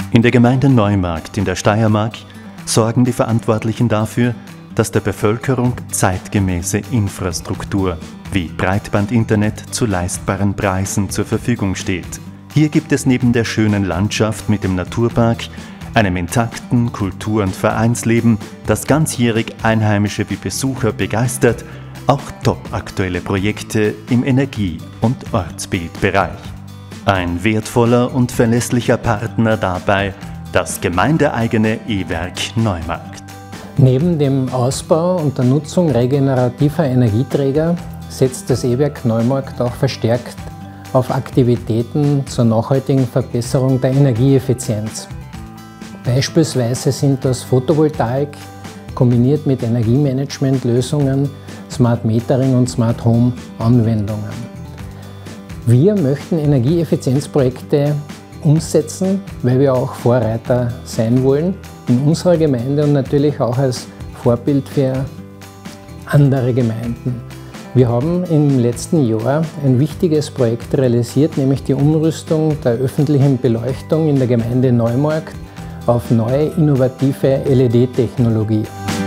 In der Gemeinde Neumarkt in der Steiermark sorgen die Verantwortlichen dafür, dass der Bevölkerung zeitgemäße Infrastruktur wie Breitbandinternet zu leistbaren Preisen zur Verfügung steht. Hier gibt es neben der schönen Landschaft mit dem Naturpark, einem intakten Kultur- und Vereinsleben, das ganzjährig Einheimische wie Besucher begeistert, auch topaktuelle Projekte im Energie- und Ortsbildbereich. Ein wertvoller und verlässlicher Partner dabei das gemeindeeigene E-Werk Neumarkt. Neben dem Ausbau und der Nutzung regenerativer Energieträger setzt das E-Werk Neumarkt auch verstärkt auf Aktivitäten zur nachhaltigen Verbesserung der Energieeffizienz. Beispielsweise sind das Photovoltaik kombiniert mit Energiemanagementlösungen, Smart Metering und Smart Home Anwendungen. Wir möchten Energieeffizienzprojekte umsetzen, weil wir auch Vorreiter sein wollen in unserer Gemeinde und natürlich auch als Vorbild für andere Gemeinden. Wir haben im letzten Jahr ein wichtiges Projekt realisiert, nämlich die Umrüstung der öffentlichen Beleuchtung in der Gemeinde Neumarkt auf neue innovative LED-Technologie.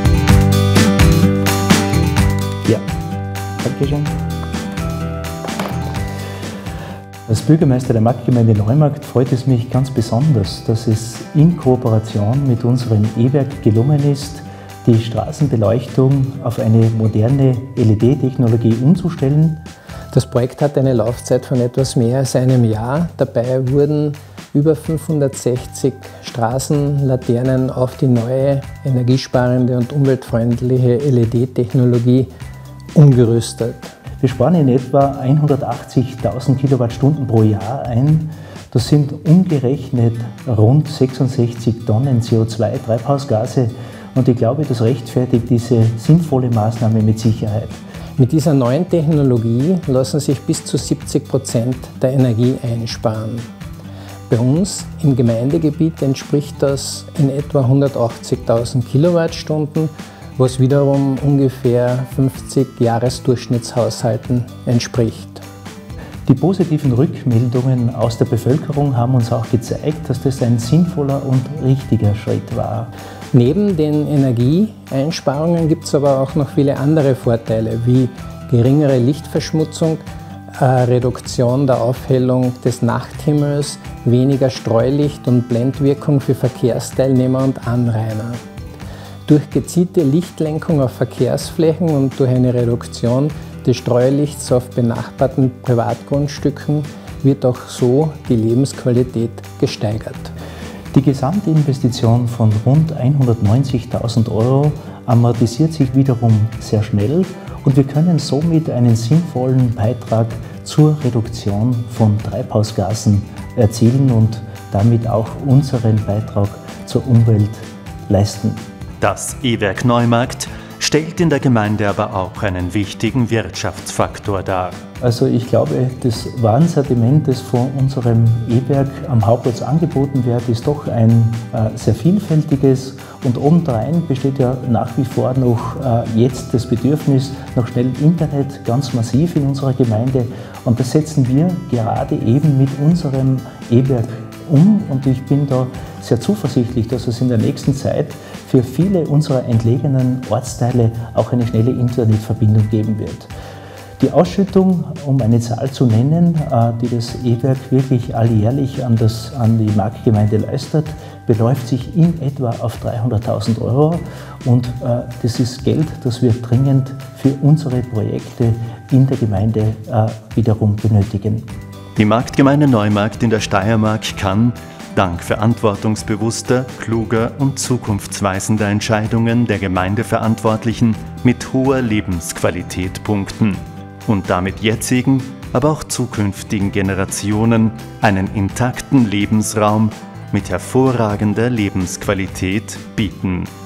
Ja, Dankeschön. Als Bürgermeister der Marktgemeinde Neumarkt freut es mich ganz besonders, dass es in Kooperation mit unserem E-Werk gelungen ist, die Straßenbeleuchtung auf eine moderne LED-Technologie umzustellen. Das Projekt hat eine Laufzeit von etwas mehr als einem Jahr. Dabei wurden über 560 Straßenlaternen auf die neue energiesparende und umweltfreundliche LED-Technologie umgerüstet. Wir sparen in etwa 180.000 Kilowattstunden pro Jahr ein. Das sind umgerechnet rund 66 Tonnen CO2-Treibhausgase. Und ich glaube, das rechtfertigt diese sinnvolle Maßnahme mit Sicherheit. Mit dieser neuen Technologie lassen sich bis zu 70% der Energie einsparen. Bei uns im Gemeindegebiet entspricht das in etwa 180.000 Kilowattstunden, was wiederum ungefähr 50 Jahresdurchschnittshaushalten entspricht. Die positiven Rückmeldungen aus der Bevölkerung haben uns auch gezeigt, dass das ein sinnvoller und richtiger Schritt war. Neben den Energieeinsparungen gibt es aber auch noch viele andere Vorteile, wie geringere Lichtverschmutzung, Reduktion der Aufhellung des Nachthimmels, weniger Streulicht und Blendwirkung für Verkehrsteilnehmer und Anrainer. Durch gezielte Lichtlenkung auf Verkehrsflächen und durch eine Reduktion des Streulichts auf benachbarten Privatgrundstücken wird auch so die Lebensqualität gesteigert. Die Gesamtinvestition von rund 190.000 € amortisiert sich wiederum sehr schnell und wir können somit einen sinnvollen Beitrag zur Reduktion von Treibhausgasen erzielen und damit auch unseren Beitrag zur Umwelt leisten. Das E-Werk Neumarkt stellt in der Gemeinde aber auch einen wichtigen Wirtschaftsfaktor dar. Also ich glaube, das Warensortiment, das von unserem E-Werk am Hauptplatz angeboten wird, ist doch ein sehr vielfältiges und obendrein besteht ja nach wie vor noch jetzt das Bedürfnis nach schnellem Internet ganz massiv in unserer Gemeinde und das setzen wir gerade eben mit unserem E-Werk um und ich bin da sehr zuversichtlich, dass es in der nächsten Zeit für viele unserer entlegenen Ortsteile auch eine schnelle Internetverbindung geben wird. Die Ausschüttung, um eine Zahl zu nennen, die das E-Werk wirklich alljährlich an die Marktgemeinde leistet, beläuft sich in etwa auf 300.000 € und das ist Geld, das wir dringend für unsere Projekte in der Gemeinde wiederum benötigen. Die Marktgemeinde Neumarkt in der Steiermark kann, dank verantwortungsbewusster, kluger und zukunftsweisender Entscheidungen der Gemeindeverantwortlichen, mit hoher Lebensqualität punkten und damit jetzigen, aber auch zukünftigen Generationen einen intakten Lebensraum mit hervorragender Lebensqualität bieten.